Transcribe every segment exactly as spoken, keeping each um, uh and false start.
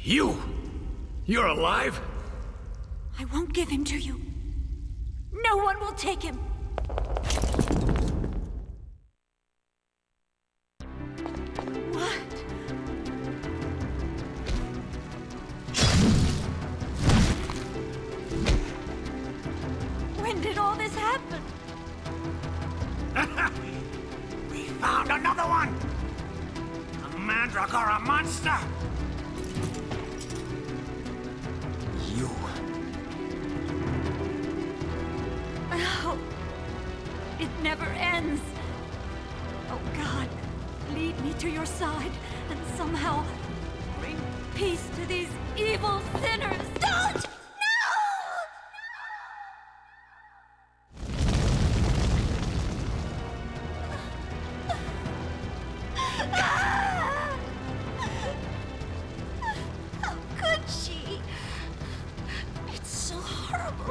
You! You're alive? I won't give him to you. No one will take him. What? When did all this happen? We found another one! A Mandragora monster! You. Oh, it never ends. Oh God, lead me to your side and somehow bring peace to these evil sinners. Don't! How could she? It's so horrible.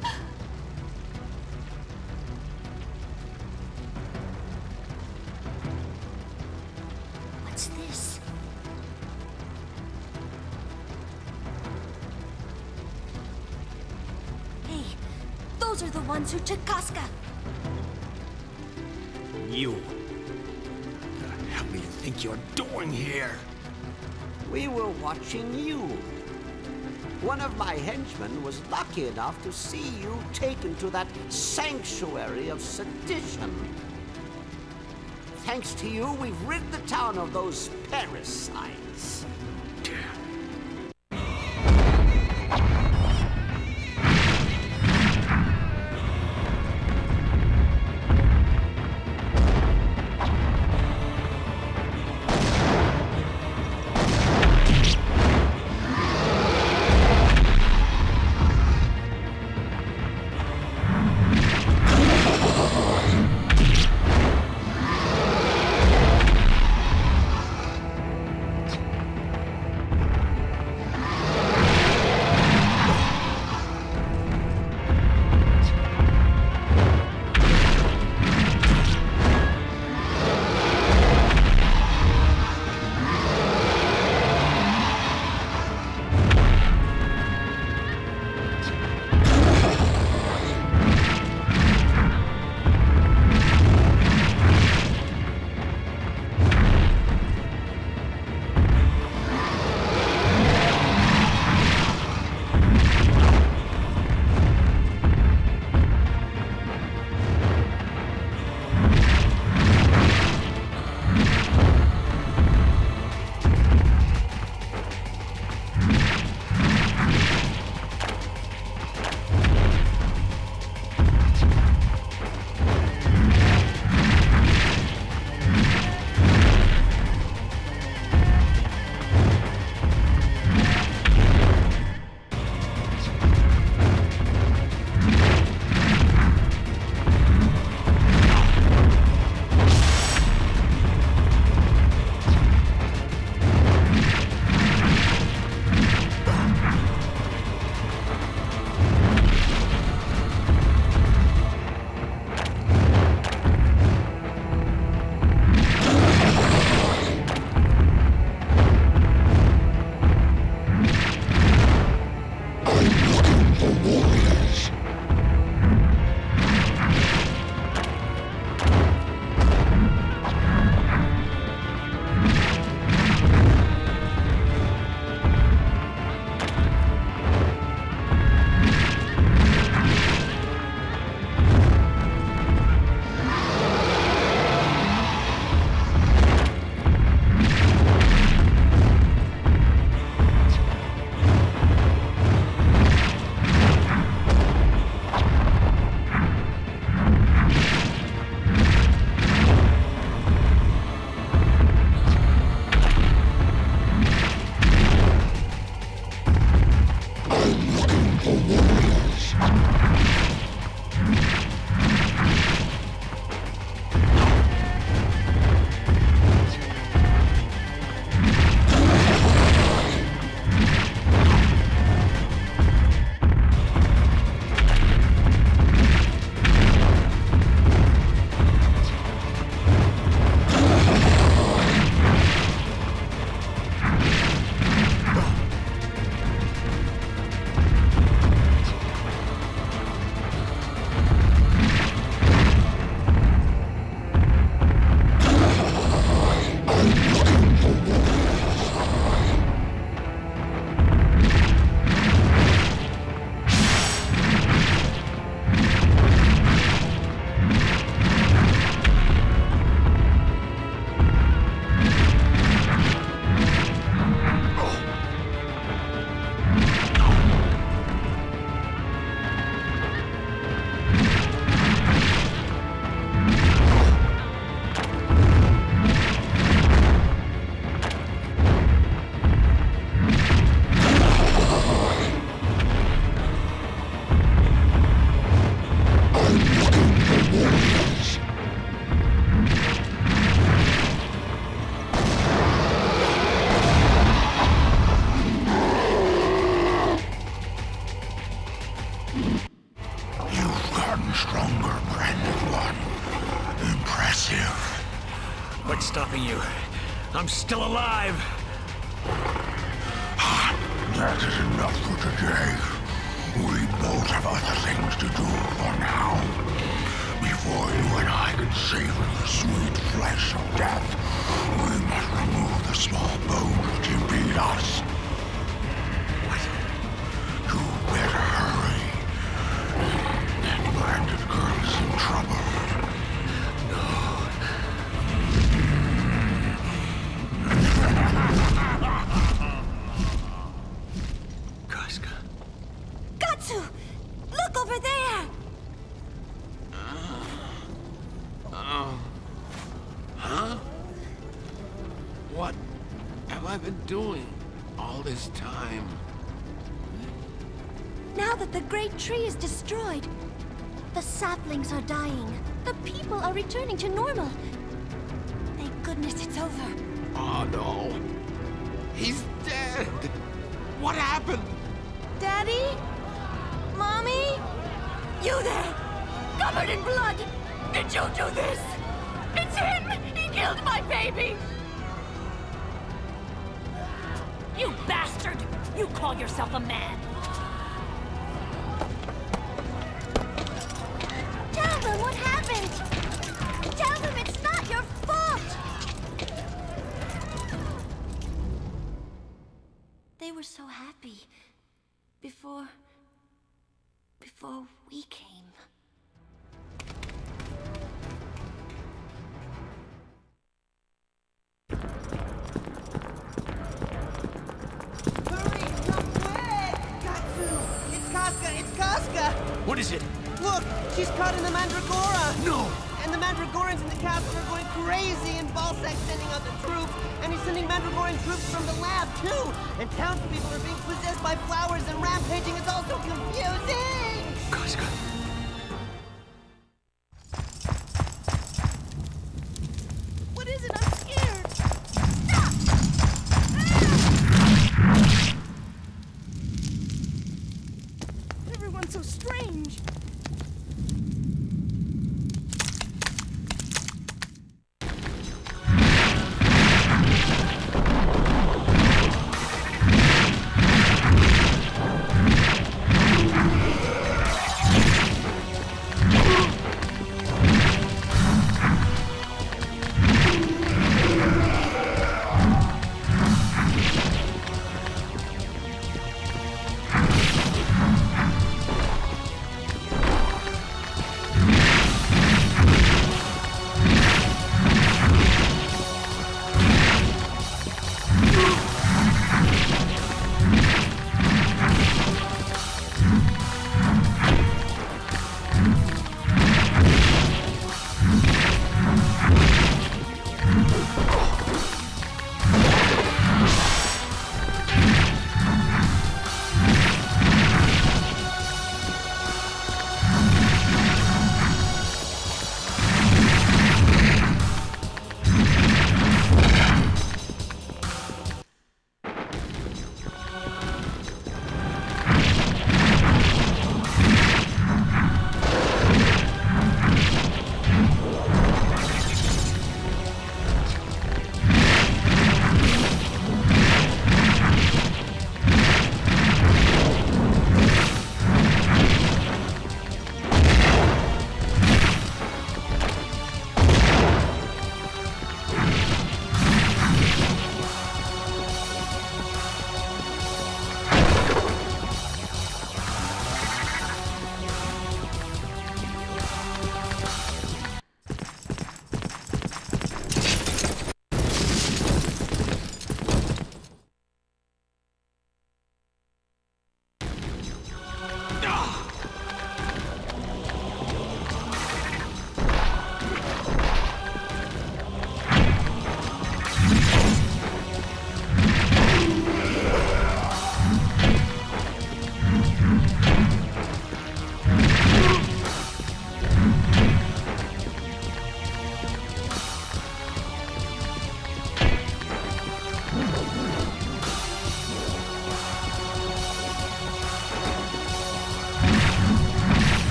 What's this? Hey, those are the ones who took Casca. You. What the hell do you think you're doing here? We were watching you. One of my henchmen was lucky enough to see you taken to that sanctuary of sedition. Thanks to you, we've rid the town of those parasites. impressive. What's stopping you? I'm still alive! That is enough for today. We both have other things to do for now. Before you and I can savor the sweet flesh of death, we must remove the small bones which impede us. What? You better hurry. That bandit girl is in trouble. Casca. Gatsu! Look over there! Huh? What have I been doing all this time? Now that the great tree is destroyed, the saplings are dying. The people are returning to normal. Thank goodness it's over. Oh no. He's dead. What happened? Daddy? Mommy? You there! Covered in blood! Did you do this? It's him! He killed my baby! You bastard! You call yourself a man! Tell them what happened! Tell them it's not your fault! They were so happy. Before... before we came. Hurry! Come quick! Gatsu! It's Casca! It's Casca! What is it? Look! She's caught in the Mandragora! No! And the Mandragorans in the castle are going crazy, and Balzac's sending out the troops, and he's sending Mandragoran troops from the lab, too! And townspeople are being possessed by flowers and rampaging. It's all so confusing! Casca. What is it? I'm scared! Everyone's so strange!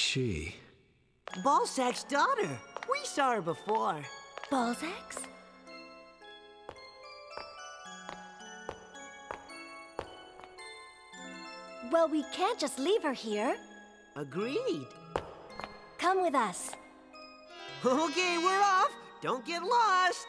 she? Balzac's daughter. We saw her before. Balzac's? Well, we can't just leave her here. Agreed. Come with us. Okay, we're off. Don't get lost.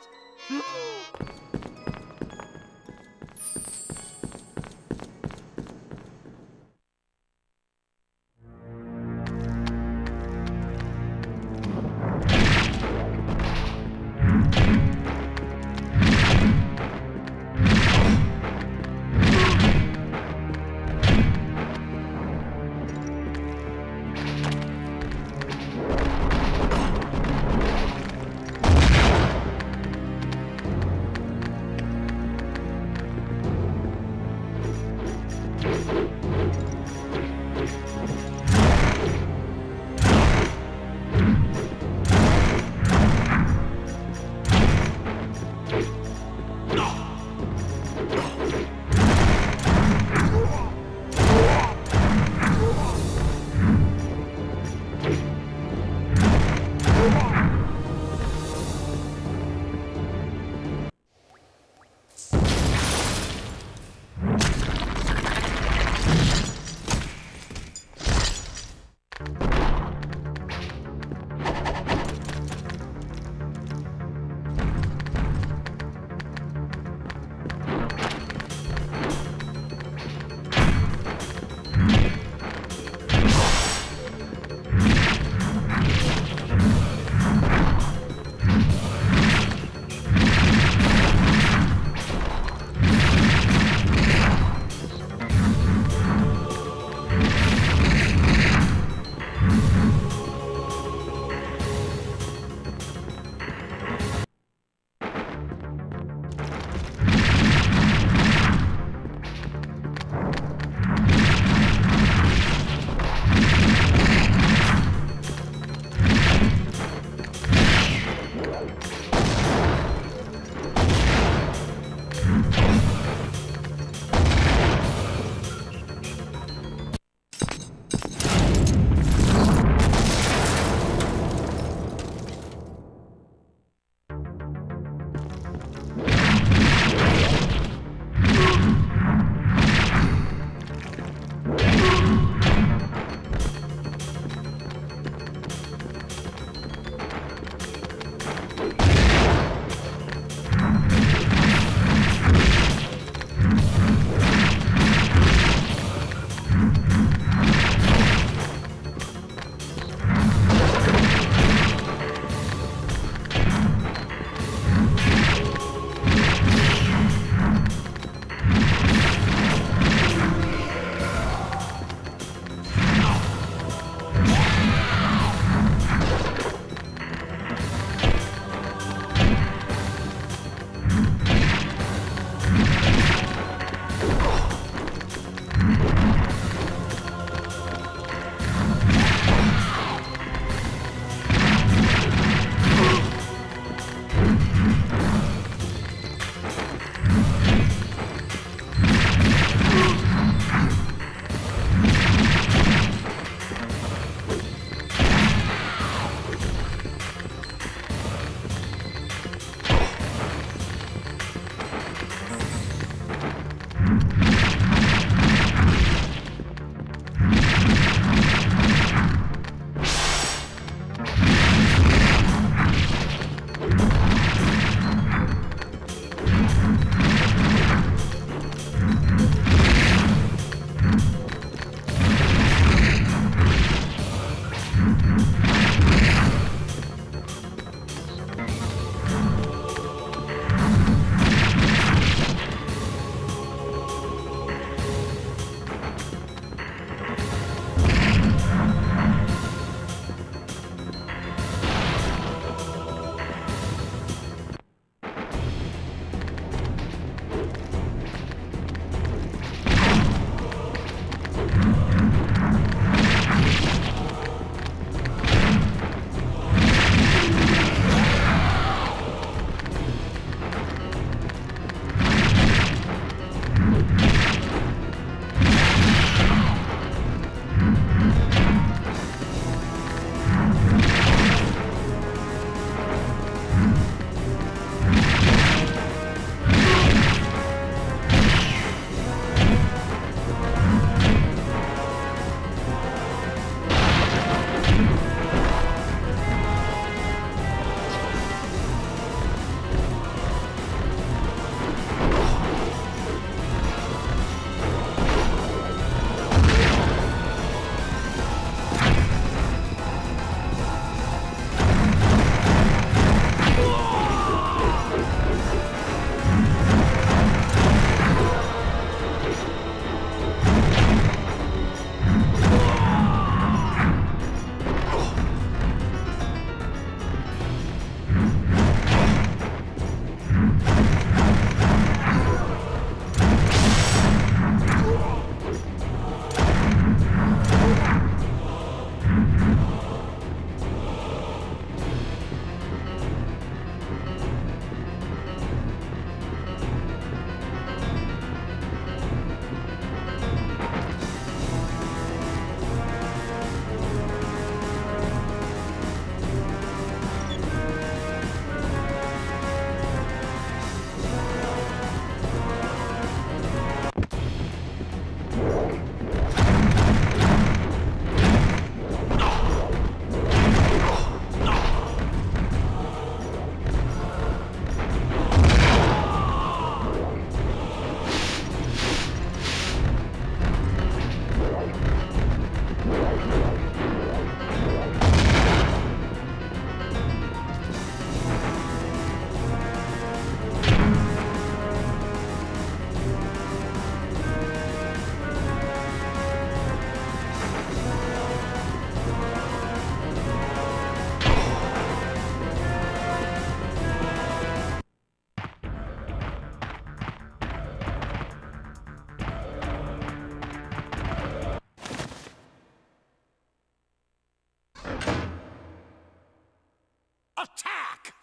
Attack!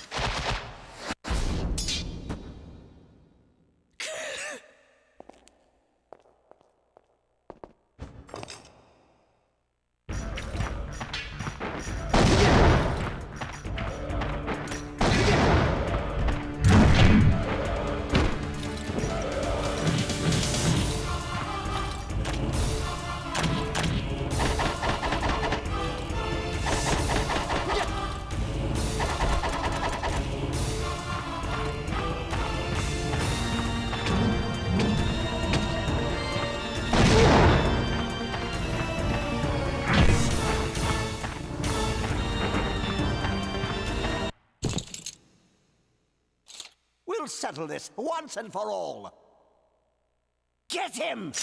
We'll settle this once and for all. Get him!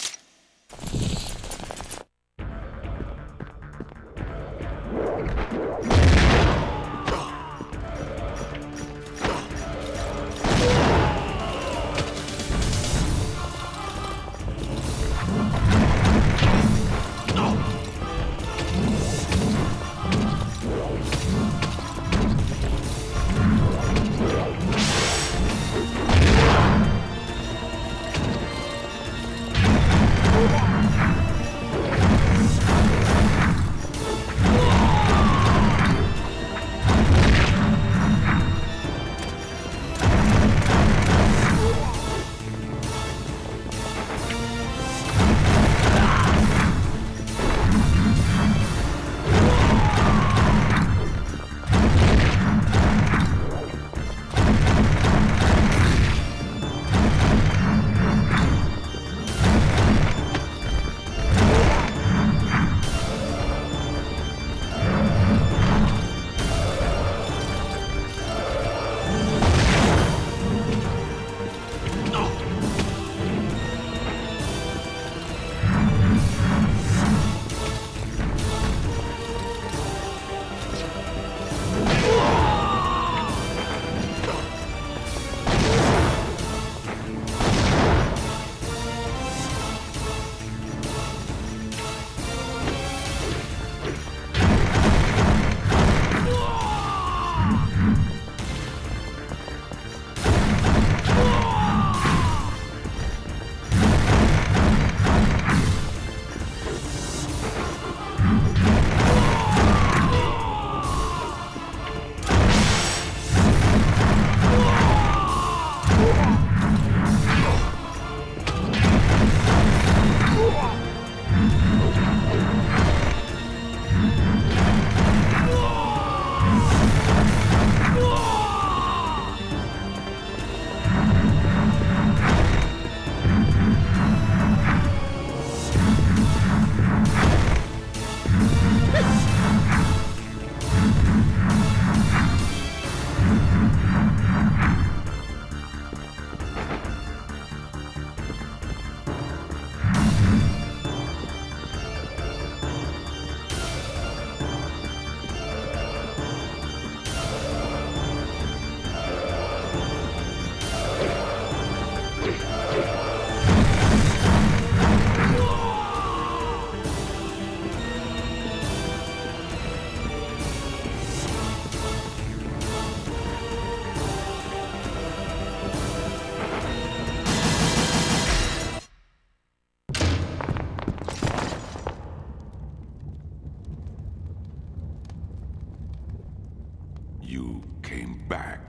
You came back.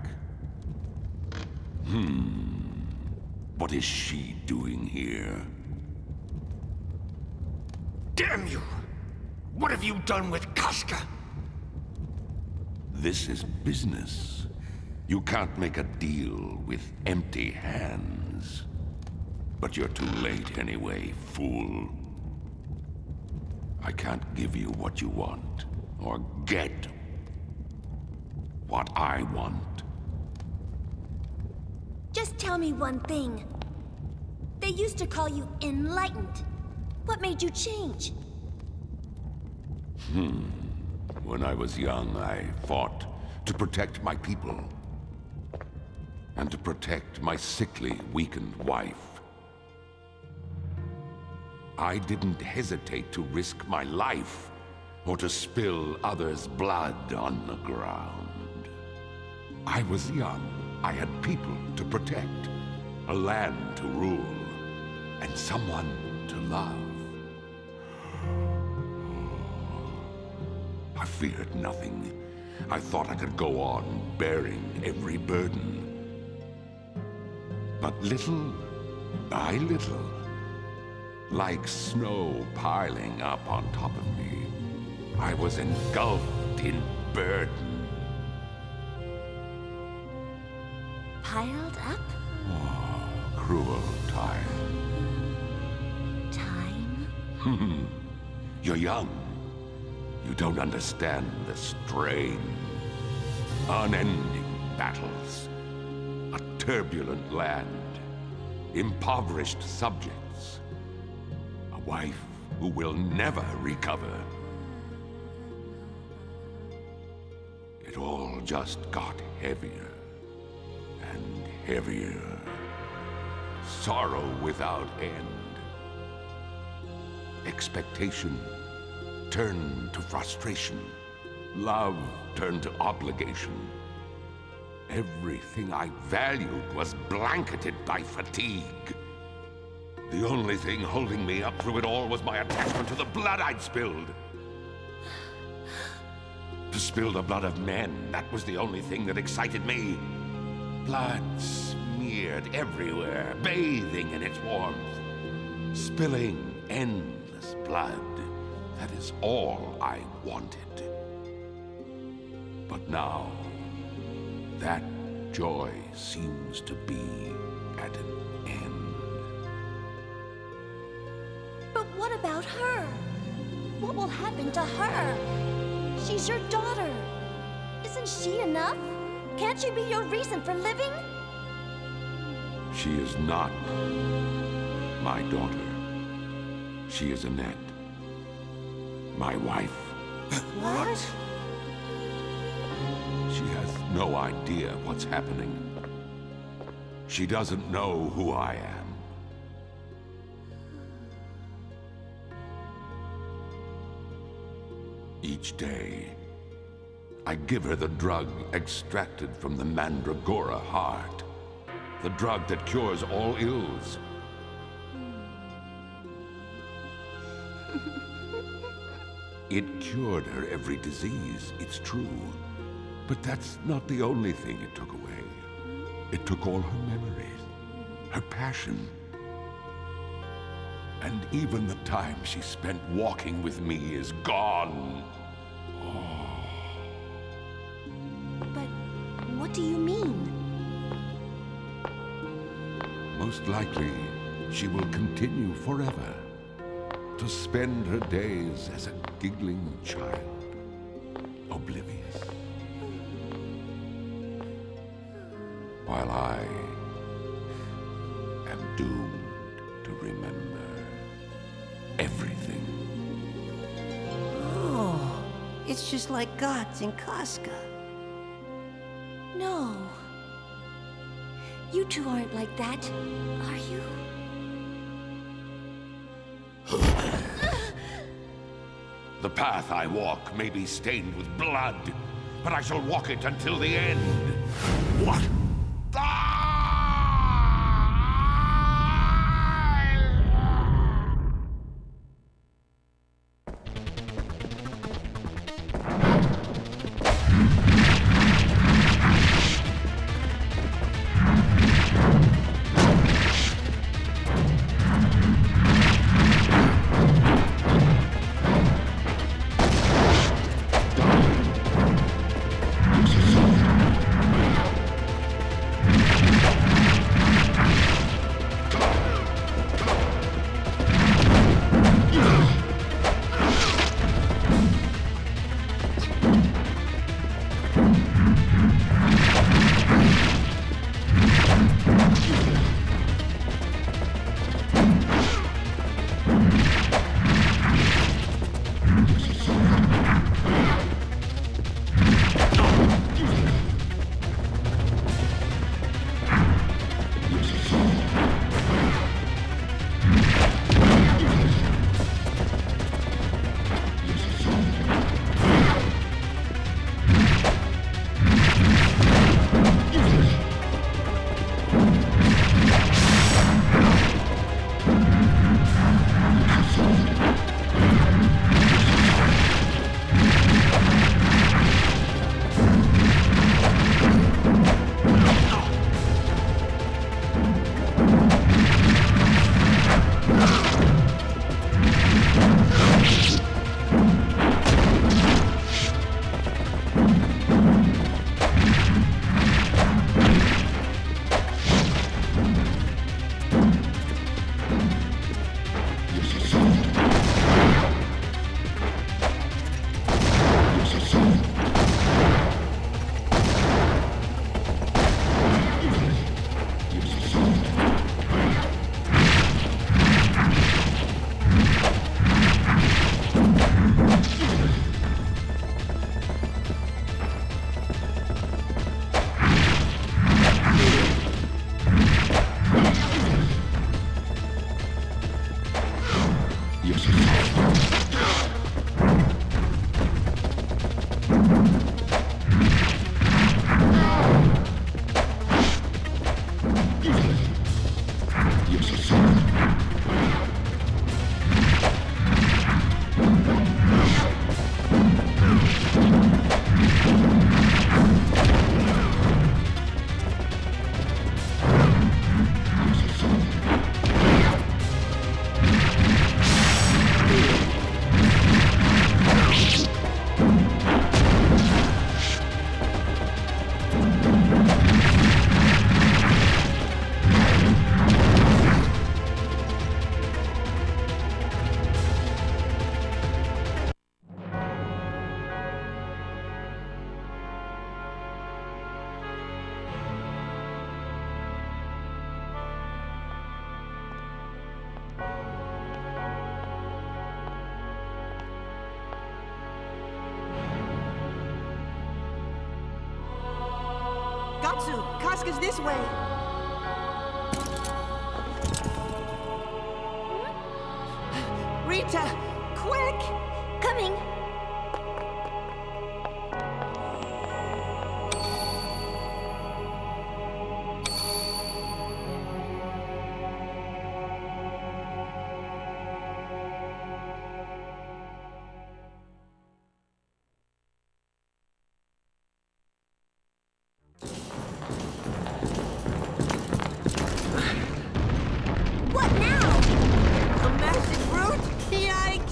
Hmm. What is she doing here? Damn you! What have you done with Casca? This is business. You can't make a deal with empty hands. But you're too late anyway, fool. I can't give you what you want, or get what I want. Just tell me one thing. They used to call you Enlightened. What made you change? Hmm. When I was young, I fought to protect my people. And to protect my sickly, weakened wife. I didn't hesitate to risk my life, or to spill others' blood on the ground. I was young. I had people to protect, a land to rule, and someone to love. I feared nothing. I thought I could go on bearing every burden. But little by little, like snow piling up on top of me, I was engulfed in burden. Piled up? Oh, cruel time. Time? You're young. You don't understand the strain. Unending battles. A turbulent land. Impoverished subjects. A wife who will never recover. It all just got heavier and heavier. Sorrow without end. Expectation turned to frustration. Love turned to obligation. Everything I valued was blanketed by fatigue. The only thing holding me up through it all was my attachment to the blood I'd spilled. To spill the blood of men, that was the only thing that excited me. Blood smeared everywhere, bathing in its warmth. Spilling endless blood. That is all I wanted. But now, that joy seems to be at an end. But what about her? What will happen to her? She's your daughter. Isn't she enough? Can't she be your reason for living? She is not my daughter. She is Annette. My wife. What? She has no idea what's happening. She doesn't know who I am. Each day, I give her the drug extracted from the Mandragora heart. The drug that cures all ills. It cured her every disease, it's true. But that's not the only thing it took away. It took all her memories, her passion. And even the time she spent walking with me is gone. Oh. But what do you mean? Most likely, she will continue forever to spend her days as a giggling child, oblivious. While I am doomed to remember everything. Oh, it's just like Guts and Casca. No. You two aren't like that, are you? The path I walk may be stained with blood, but I shall walk it until the end. What? Gatsu, Casca's this way. Rita, quick! Coming. A massive brute? Yikes!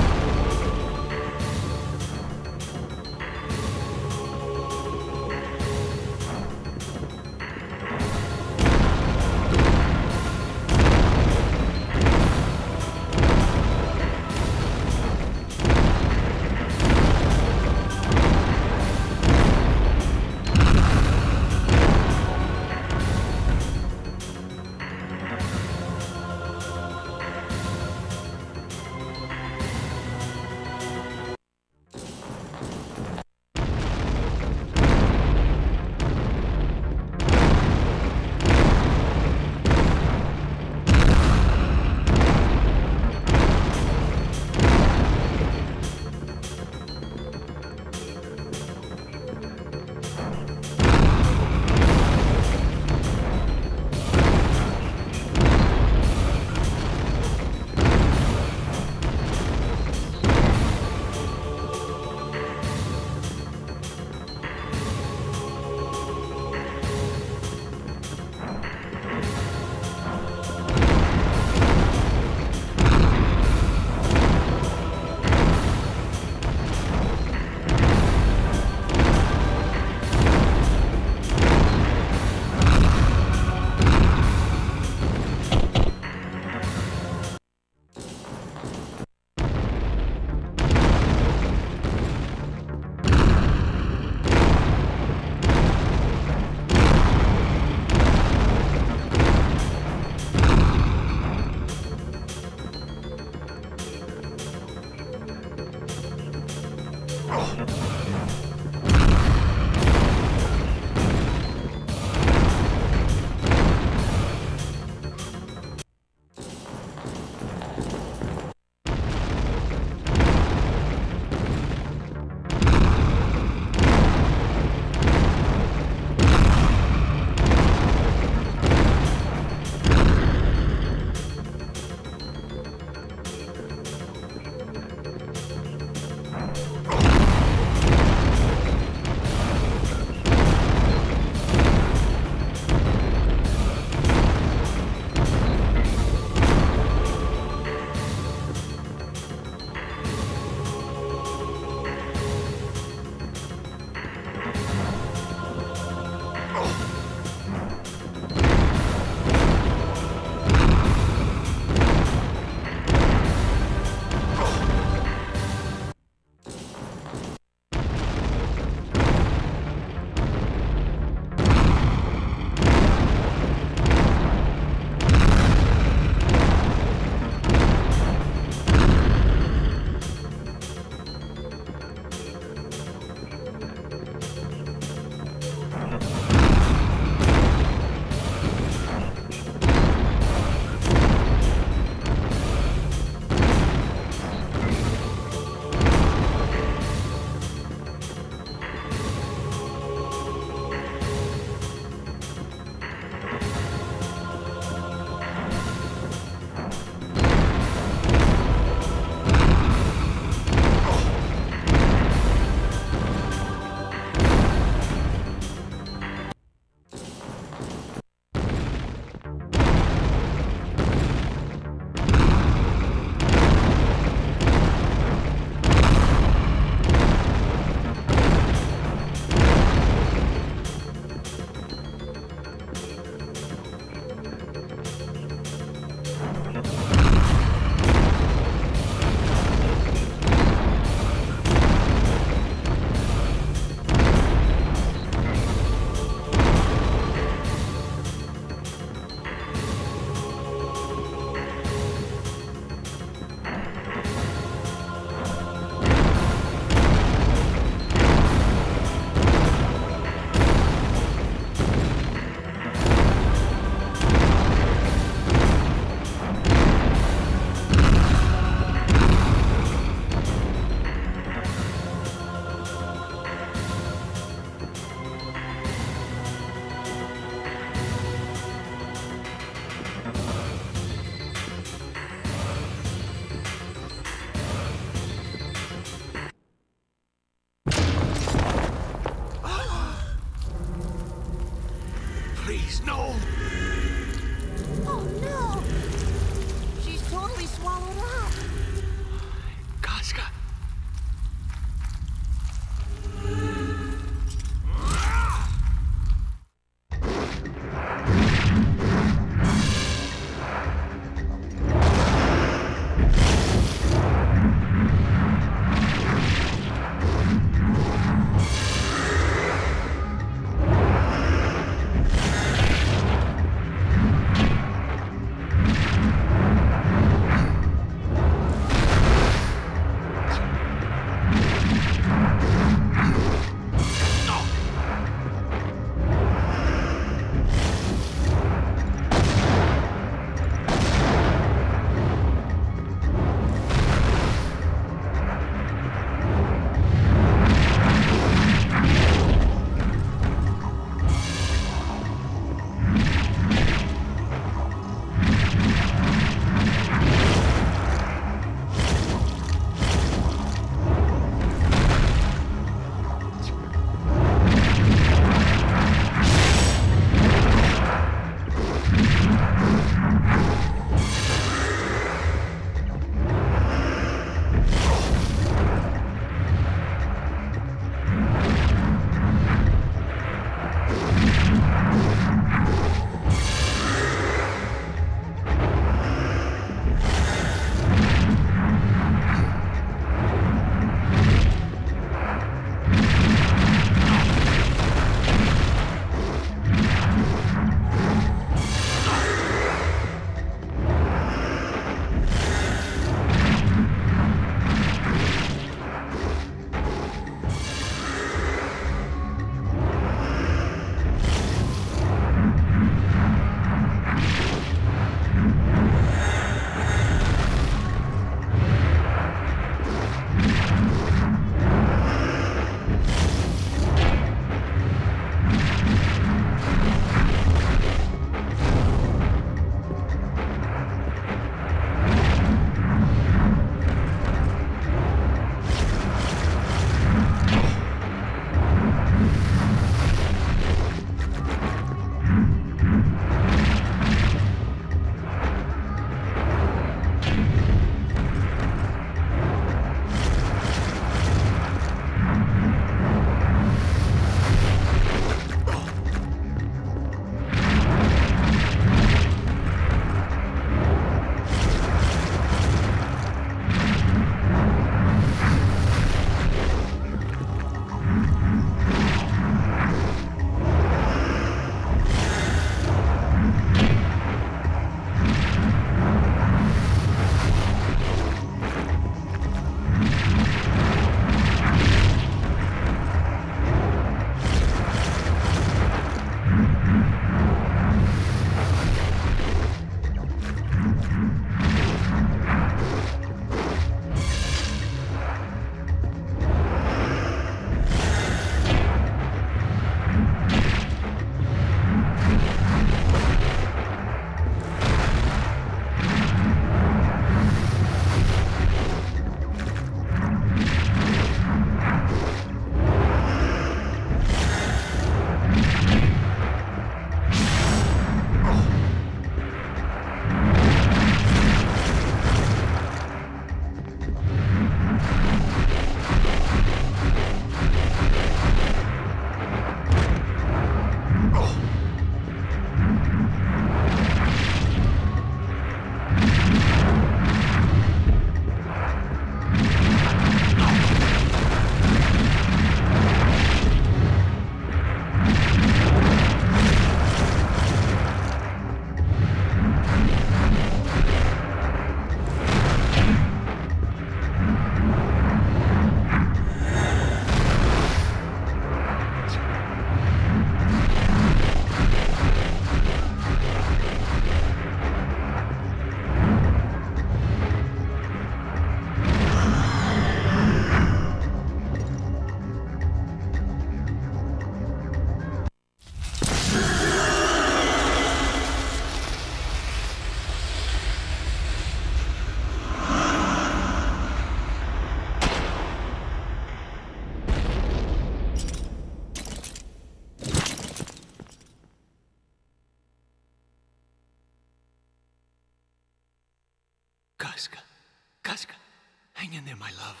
Casca. Casca. Hang in there, my love.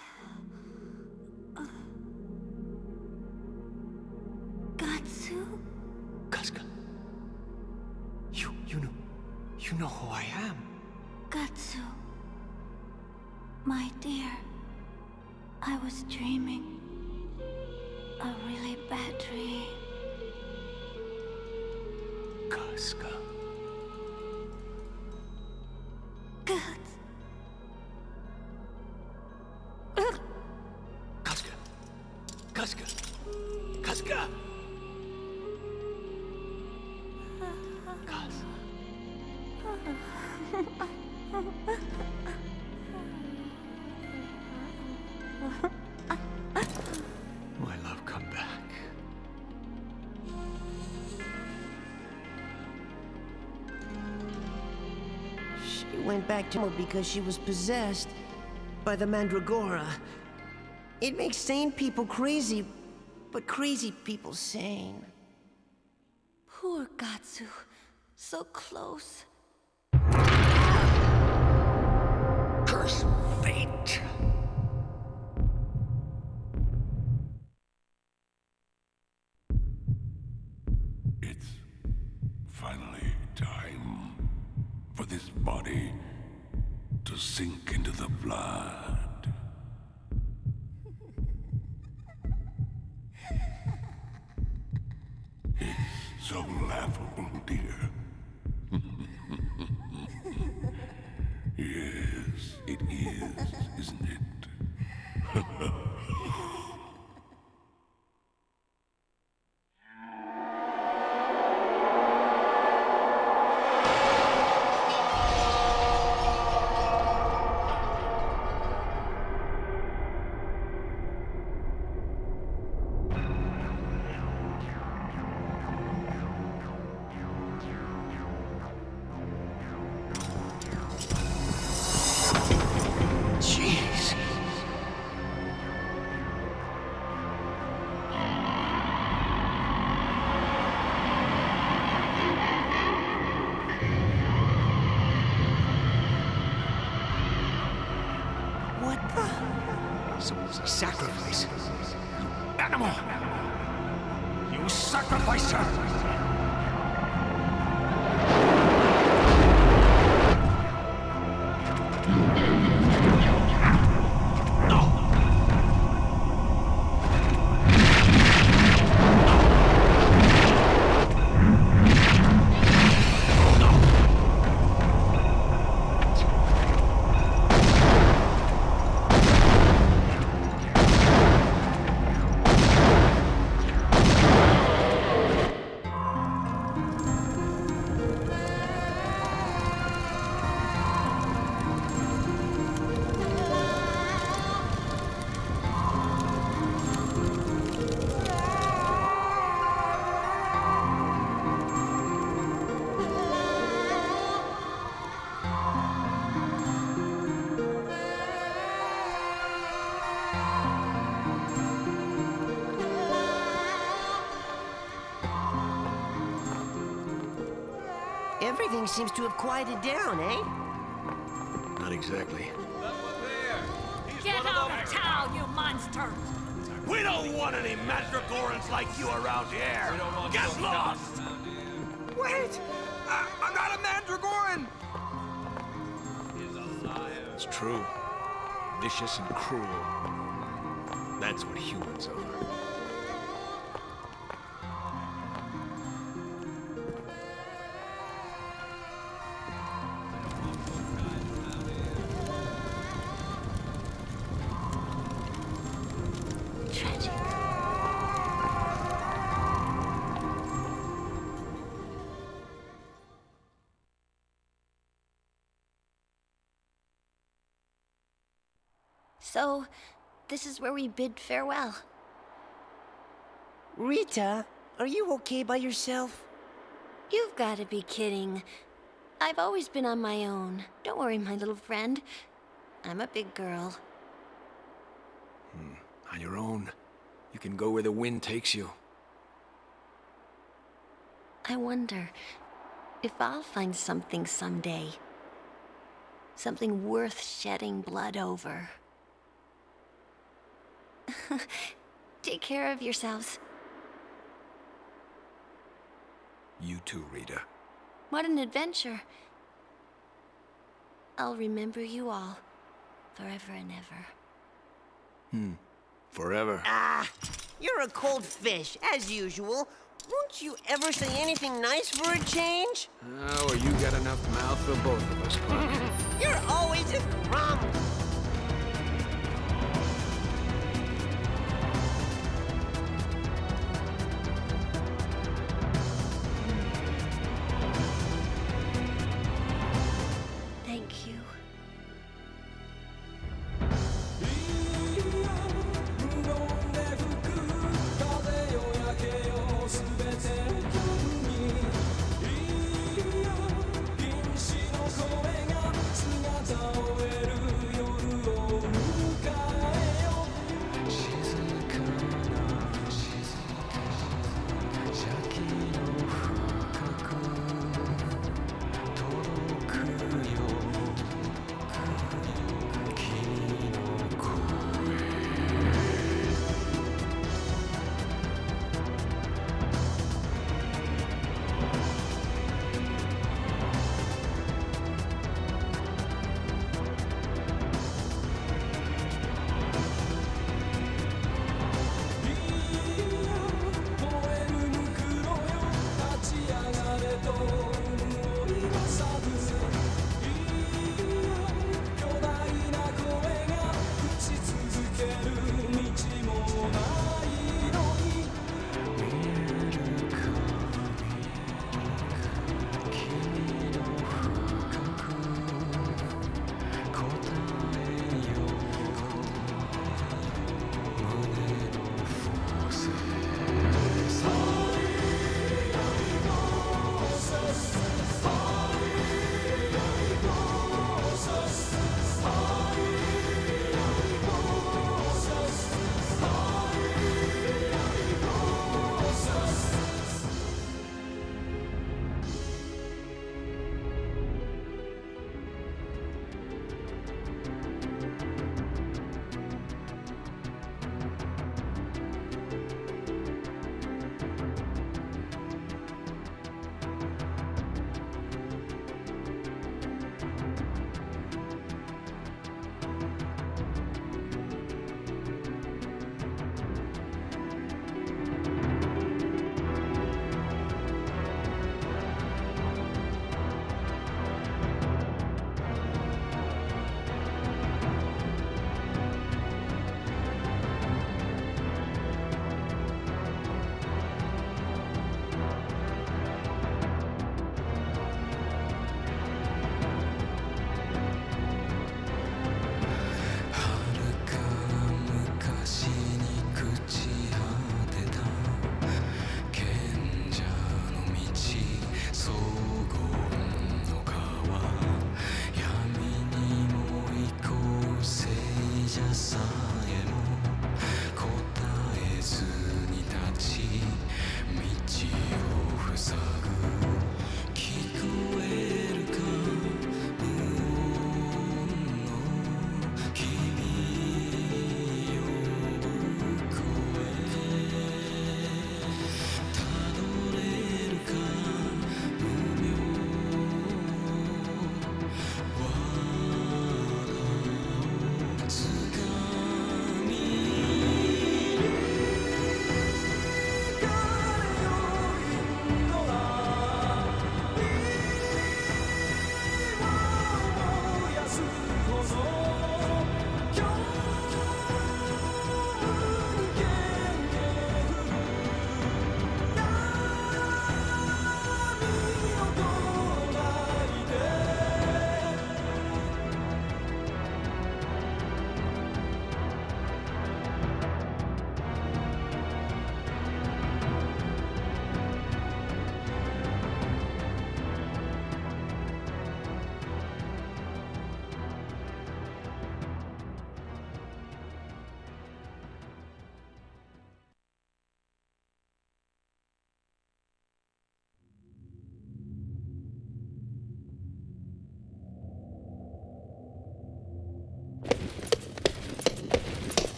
Gatsu? Casca. You, you know, you know who I am. Gatsu. My dear, I was dreaming. A really bad dream. Casca. Guts. Casca. Casca. Casca. Cas. My love, come back. She went back to Mo because she was possessed by the Mandragora. It makes sane people crazy, but crazy people sane. Poor Gatsu. So close. Curse fate. It's finally time for this body to sink into the blood. It's so laughable, dear. Yes, it is, isn't it? Jeez. What the? So it was a sacrifice. You animal! You sacrificed her! Everything seems to have quieted down, eh? Not exactly. Get out of town, you monster! We don't want any Mandragorans like you around here! Get lost! Wait! I I'm not a Mandragoran! It's true. Vicious and cruel. That's what humans are. Tragic. So, this is where we bid farewell. Rita, are you okay by yourself? You've got to be kidding. I've always been on my own. Don't worry, my little friend. I'm a big girl. Hmm. On your own. You can go where the wind takes you. I wonder if I'll find something someday. Something worth shedding blood over. Take care of yourselves. You too, Rita. What an adventure. I'll remember you all, forever and ever. Hmm. Forever. Ah, you're a cold fish, as usual. Won't you ever say anything nice for a change? Oh, well, you got enough mouth for both of us, Clark. You're always just grumbling.